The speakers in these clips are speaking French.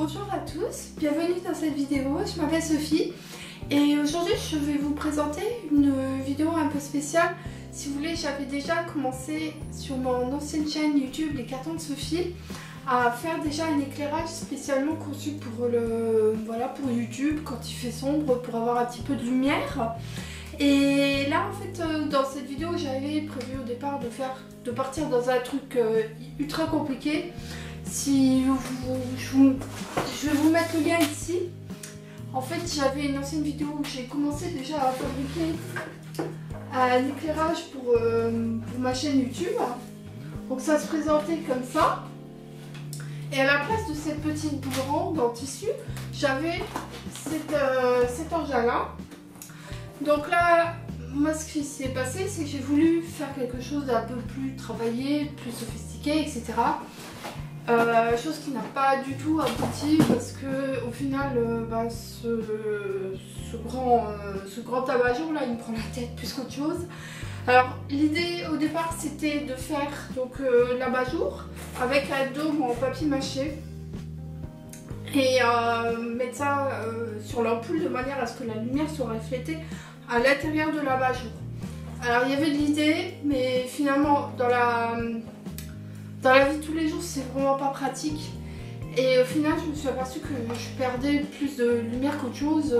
Bonjour à tous, bienvenue dans cette vidéo, je m'appelle Sophie et aujourd'hui je vais vous présenter une vidéo un peu spéciale. Si vous voulez, j'avais déjà commencé sur mon ancienne chaîne YouTube Les Cartons de Sophie à faire déjà un éclairage spécialement conçu pour pour YouTube quand il fait sombre, pour avoir un petit peu de lumière. Et là en fait dans cette vidéo j'avais prévu au départ de partir dans un truc ultra compliqué. Je vais vous mettre le lien ici. En fait j'avais une ancienne vidéo où j'ai commencé déjà à fabriquer un éclairage pour ma chaîne YouTube. Donc ça se présentait comme ça. Et à la place de cette petite boule ronde en tissu, j'avais cet engin-là. Donc là, moi ce qui s'est passé, c'est que j'ai voulu faire quelque chose d'un peu plus travaillé, plus sophistiqué, etc. Chose qui n'a pas du tout abouti parce que au final, ce grand abat-jour là, il me prend la tête plus qu'autre chose. Alors l'idée au départ, c'était de faire donc l'abat-jour avec un dôme en papier mâché et mettre ça sur l'ampoule de manière à ce que la lumière soit reflétée à l'intérieur de l'abat-jour. Alors il y avait de l'idée, mais finalement dans la vie de tous les jours c'est vraiment pas pratique. Et au final je me suis aperçue que je perdais plus de lumière qu'autre chose.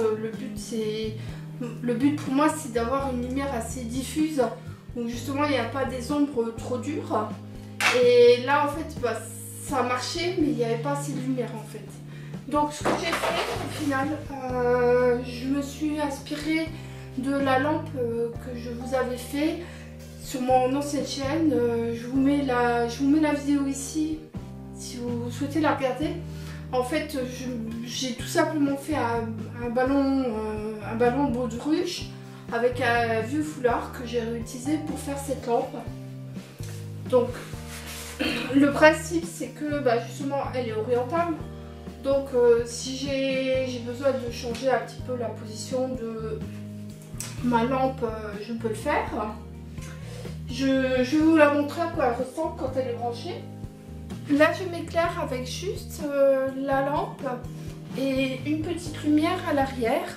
Le but pour moi c'est d'avoir une lumière assez diffuse, où justement il n'y a pas des ombres trop dures. Et là en fait ça marchait, mais il n'y avait pas assez de lumière en fait. Donc ce que j'ai fait au final, je me suis inspirée de la lampe que je vous avais fait sur mon ancienne chaîne. Je vous mets la vidéo ici si vous souhaitez la regarder. En fait j'ai tout simplement fait un ballon baudruche avec un vieux foulard que j'ai réutilisé pour faire cette lampe. Donc le principe c'est que justement elle est orientable. Donc si j'ai besoin de changer un petit peu la position de ma lampe, je peux le faire. Je vais vous la montrer à quoi elle ressemble quand elle est branchée. Là je m'éclaire avec juste la lampe et une petite lumière à l'arrière.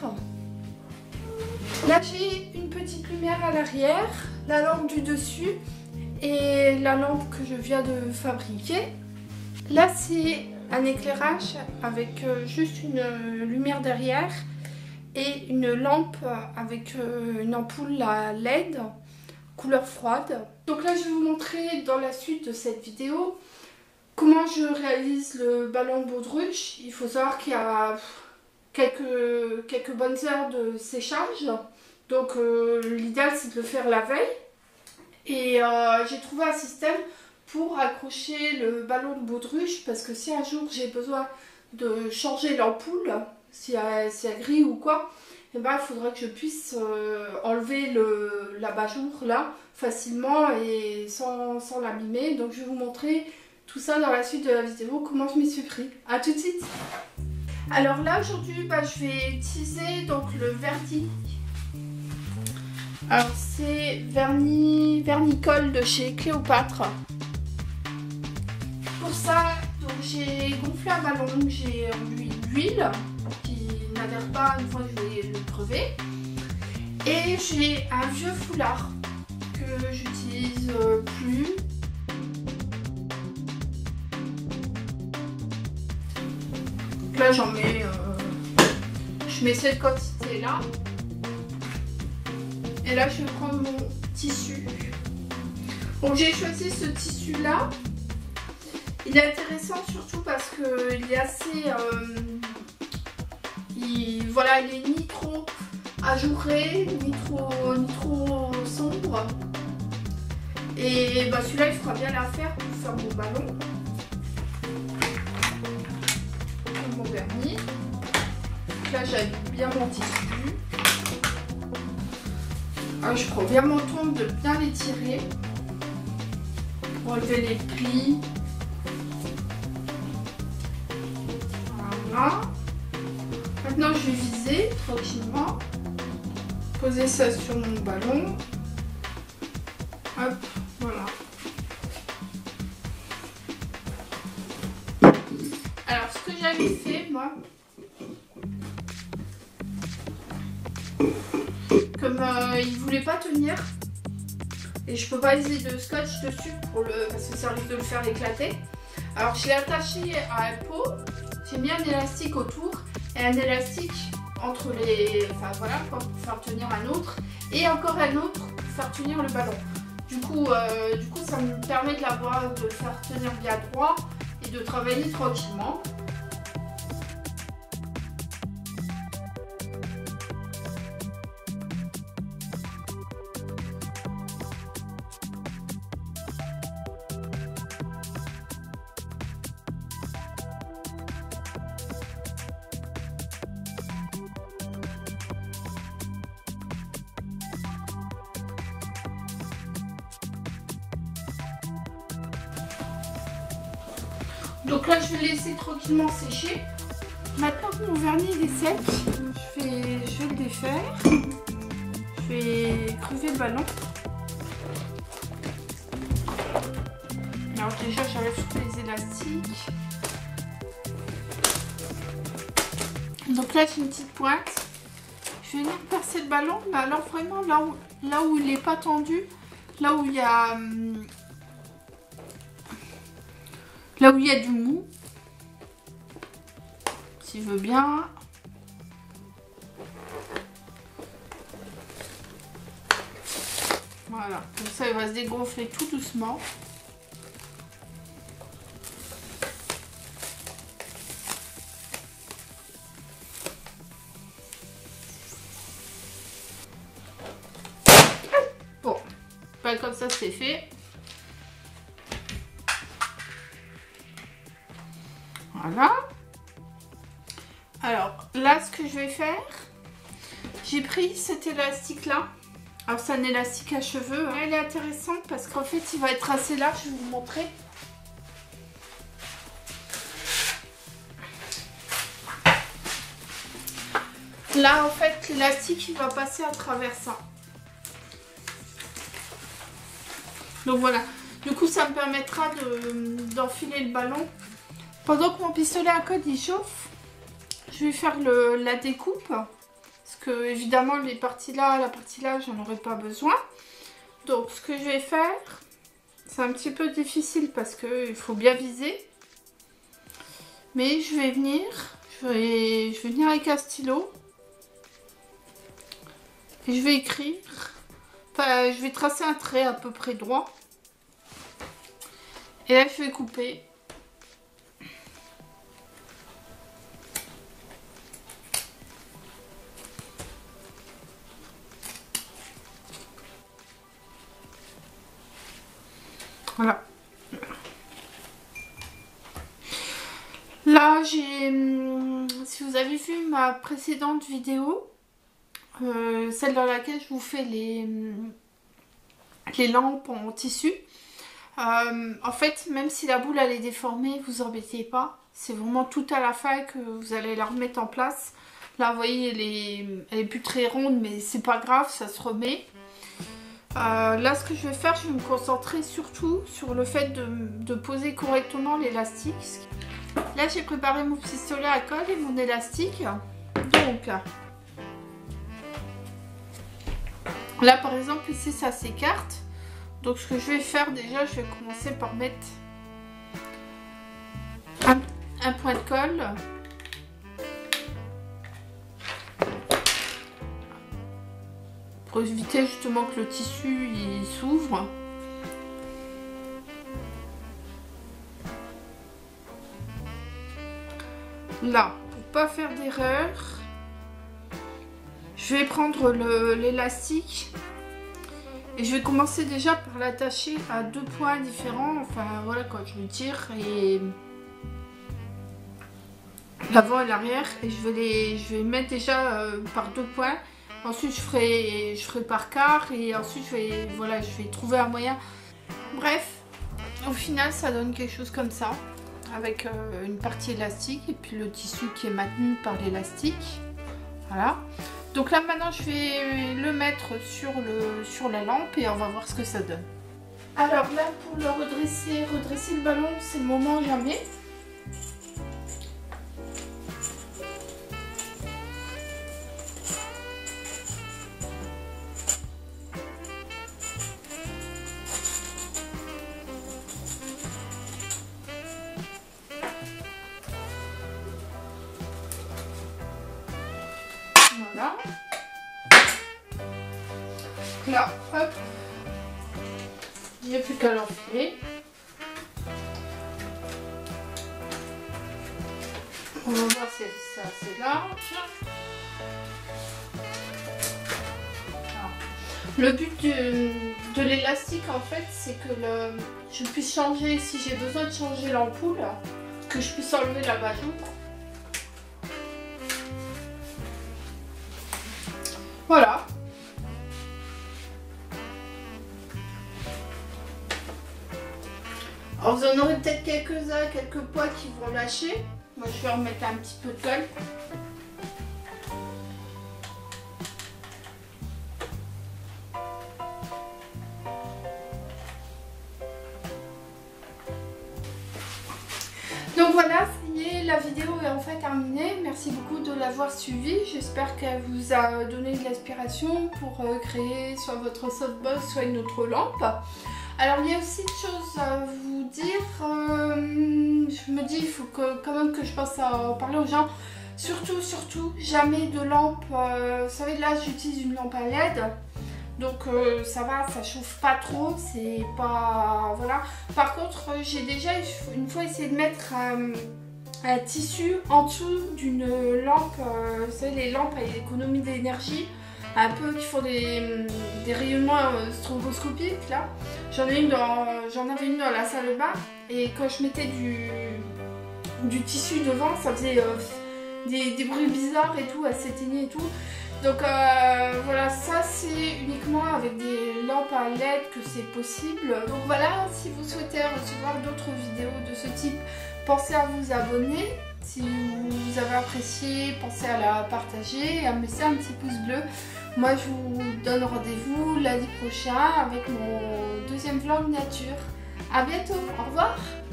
Là j'ai une petite lumière à l'arrière, la lampe du dessus et la lampe que je viens de fabriquer. Là c'est un éclairage avec juste une lumière derrière et une lampe avec une ampoule à LED couleur froide. Donc là je vais vous montrer dans la suite de cette vidéo comment je réalise le ballon baudruche. Il faut savoir qu'il y a quelques bonnes heures de séchage, donc l'idéal c'est de le faire la veille. Et j'ai trouvé un système pour accrocher le ballon de baudruche, parce que si un jour j'ai besoin de changer l'ampoule, si elle grille ou quoi, et il faudra que je puisse enlever l'abat-jour là facilement et sans l'abîmer. Donc je vais vous montrer tout ça dans la suite de la vidéo, comment je m'y suis pris. A tout de suite. Alors là aujourd'hui je vais utiliser donc le vernis. Alors c'est vernicole de chez Cléopâtre. Pour ça, j'ai gonflé un ballon, j'ai enduit l'huile qui n'adhère pas une fois que je vais le crever. Et j'ai un vieux foulard que j'utilise plus. Donc là j'en mets, je mets cette quantité là. Et là je vais prendre mon tissu. Donc j'ai choisi ce tissu là. Il est intéressant surtout parce qu'il est assez... il est ni trop ajouré, ni trop sombre. Et celui-là il fera bien l'affaire pour faire mon ballon. Mon vernis. Là j'habille bien mon tissu. Je prends bien mon temps de bien l'étirer pour enlever les plis. Voilà. Maintenant je vais viser tranquillement, poser ça sur mon ballon. Hop, voilà. Alors ce que j'avais fait moi, comme il voulait pas tenir et je peux pas utiliser de scotch dessus parce que ça risque de le faire éclater. Alors je l'ai attaché à un pot, j'ai mis un élastique autour et un élastique entre les, enfin voilà pour faire tenir un autre et encore un autre pour faire tenir le ballon. Du coup ça me permet de le faire tenir bien droit et de travailler tranquillement. Donc là je vais laisser tranquillement sécher. Maintenant que mon vernis est sec, je vais le défaire. Je vais crever le ballon. Alors déjà j'enlève tous les élastiques. Donc là j'ai une petite pointe. Je vais venir percer le ballon, mais alors vraiment là où il n'est pas tendu, là où il y a du mou, si je veux bien. Voilà, comme ça il va se dégonfler tout doucement. Bon, ben, comme ça c'est fait. Voilà. Alors là ce que je vais faire, j'ai pris cet élastique là. Alors c'est un élastique à cheveux. Elle est intéressante parce qu'en fait il va être assez large, je vais vous montrer. Là en fait l'élastique il va passer à travers ça. Donc voilà. Du coup ça me permettra d'enfiler le ballon. Pendant que mon pistolet à colle il chauffe, je vais faire la découpe. Parce que évidemment la partie là j'en aurai pas besoin. Donc ce que je vais faire, c'est un petit peu difficile parce qu'il faut bien viser. Mais je vais venir avec un stylo. Et je vais écrire. Enfin, je vais tracer un trait à peu près droit. Et là je vais couper. Voilà. Là, si vous avez vu ma précédente vidéo, celle dans laquelle je vous fais les lampes en tissu, en fait, même si la boule elle est déformée, vous embêtez pas. C'est vraiment tout à la fin que vous allez la remettre en place. Là, vous voyez, elle est plus très ronde, mais c'est pas grave, ça se remet. Là ce que je vais faire, je vais me concentrer surtout sur le fait de poser correctement l'élastique. Là j'ai préparé mon pistolet à colle et mon élastique. Donc là par exemple ici ça s'écarte. Donc ce que je vais faire déjà, je vais commencer par mettre un point de colle. Pour éviter justement que le tissu il s'ouvre. Là, pour pas faire d'erreur, je vais prendre l'élastique et je vais commencer déjà par l'attacher à deux points différents. Enfin voilà, quand je le tire, et l'avant et l'arrière, et je vais mettre déjà par deux points. Ensuite je ferai par quart et ensuite je vais trouver un moyen. Bref, au final ça donne quelque chose comme ça, avec une partie élastique et puis le tissu qui est maintenu par l'élastique. Voilà. Donc là maintenant je vais le mettre sur la lampe et on va voir ce que ça donne. Alors là pour le redresser le ballon, c'est le moment jamais. Voilà. Là, hop. J'ai plus qu'à l'enfiler. On va voir si c'est assez large. Le but de l'élastique en fait, c'est que je puisse changer, si j'ai besoin de changer l'ampoule, que je puisse enlever l'abat-jour. Voilà. Alors vous en aurez peut-être quelques-uns, quelques poids qui vont lâcher. Moi je vais en mettre un petit peu de colle. Donc voilà, ça y est, la vidéo est enfin terminée. Merci beaucoup de l'avoir suivie. J'espère qu'elle vous a donné de l'inspiration pour créer soit votre softbox, soit une autre lampe. Alors il y a aussi une chose à vous dire. Je me dis, il faut quand même que je pense à en parler aux gens. Surtout, jamais de lampe. Vous savez, là j'utilise une lampe à LED. Donc ça va, ça chauffe pas trop, c'est pas... Voilà. Par contre, j'ai déjà une fois essayé de mettre un tissu en dessous d'une lampe, vous savez, les lampes à économie d'énergie, un peu qui font des rayonnements stroboscopiques là. J'en avais une dans la salle de bain et quand je mettais du tissu devant, ça faisait des bruits bizarres et tout, elle s'éteignait et tout. Donc voilà, ça c'est uniquement avec des lampes à LED que c'est possible. Donc voilà, si vous souhaitez recevoir d'autres vidéos de ce type, pensez à vous abonner. Si vous avez apprécié, pensez à la partager et à me laisser un petit pouce bleu. Moi je vous donne rendez-vous lundi prochain avec mon deuxième vlog nature. A bientôt, au revoir.